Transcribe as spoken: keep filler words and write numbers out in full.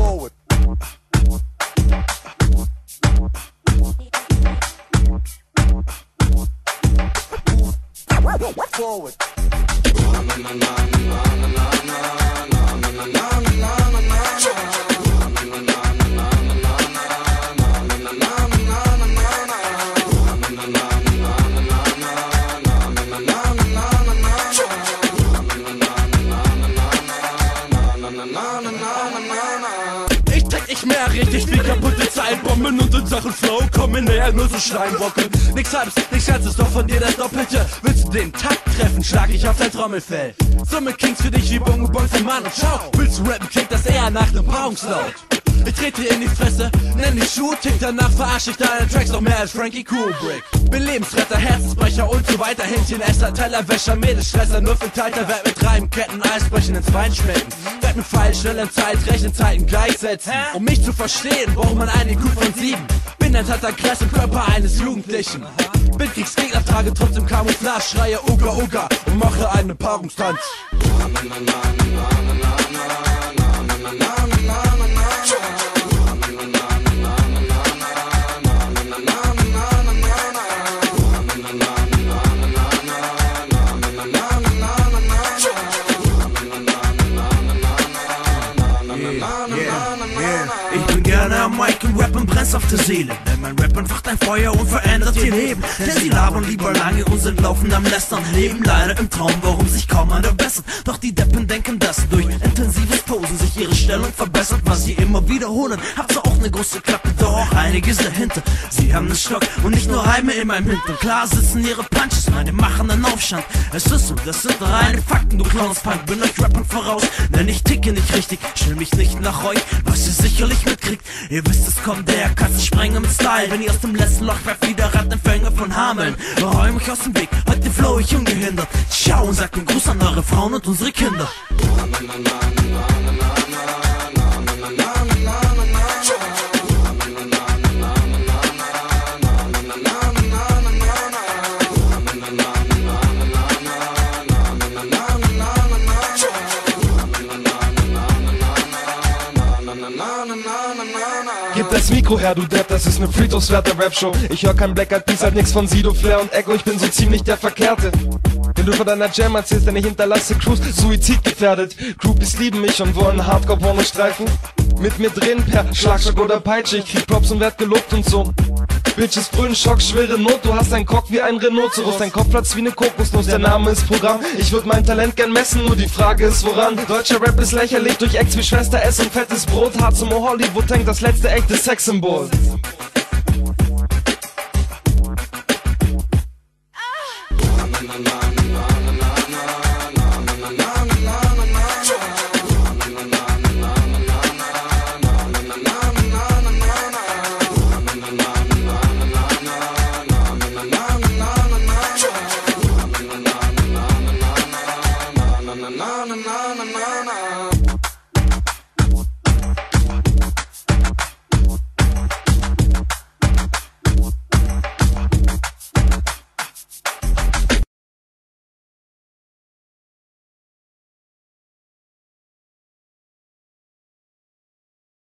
Forward. Forward. Ich check, ich mehr richtig viel kaputte Zeitbomben und in Sachen Flow kommen näher, nur so Steinbocken. Nix halbs, nix ganzes, doch von dir das Doppelte. Willst du den Takt treffen, schlag ich auf dein Trommelfell. Summe Kings für dich wie Bongo Boy von Mann und Schau. Willst du rappen, klingt das eher nach nem Paarungslaut. Ich trete dir in die Fresse, nenn dich Shooting, danach verarsch ich deine Tracks noch mehr als Frankie Kubrick. Bin Lebensretter, Herzensbrecher und so weiter. Händchenesser, Tellerwäscher, Mädelstresser, nur verteilter. Werd mit Reimketten, Eisbrechen ins Bein schmecken. Werd mit Pfeil schnell in Zeit, Rechenzeiten gleichsetzen. Um mich zu verstehen, braucht man eine I Q von sieben. Bin ein Tatterkreis im Körper eines Jugendlichen. Bin Kriegsgegner, trage trotzdem Camouflage, schreie Uga Uga und mache einen Paarungstanz. Ich bin gerne am Mic und rappen brennst auf der Seele. Denn mein Rap entfacht ein Feuer und verändert ihr Leben. Denn sie labern lieber lange und sind laufend am Lästern. Leben leider im Traum, warum sich kaum einer bessert. Doch die Deppen denken, dass durch intensives Posen sich ihre Stellung verbessert. Was sie immer wiederholen, hat zwar auch ne große Klappe, doch auch einiges dahinter. Sie haben ne Stock und nicht nur Reime in meinem Hintern. Klar sitzen ihre Punches, meine machen einen Aufstand. Es ist so, das sind reine Fakten, du Clowns Punk. Bin euch Rappern voraus, denn ich ticke nicht richtig. Stell mich nicht nach euch, was ihr sicherlich mitkriegt. Ihr wisst, es kommt der Katzensprenger mit Style. Wenn ihr aus dem letzten Loch werft, wieder Rattenfänger von Hameln. Räum mich aus dem Weg, heute flow ich ungehindert. Ciao und sagt einen Gruß an eure Frauen und unsere Kinder. Gib das Mikro her, du Depp, das ist ne friedhofswerte Rap-Show. Ich hör kein Black Eyed Peas, halt nix von Sido, Flair und Echo, ich bin so ziemlich der Verkehrte. Wenn du von deiner Jam erzählst, denn ich hinterlasse Crews suizidgefährdet. Groupies lieben mich und wollen Hardcore-Porno streifen. Mit mir drehen per Schlagstock oder Peitsche, ich krieg Props und werd gelobt und so. Bitches brüllen Schock, schwere Not, du hast einen Cock wie ein Rhinoceros, dein Kopf platzt wie ne Kokosnuss, der Name ist Programm. Ich würd mein Talent gern messen, nur die Frage ist woran. Deutscher Rap ist lächerlich, durch Ex wie Schwester S und fettes Brot. Hart zum Hollywood tank, das letzte echte Sexsymbol.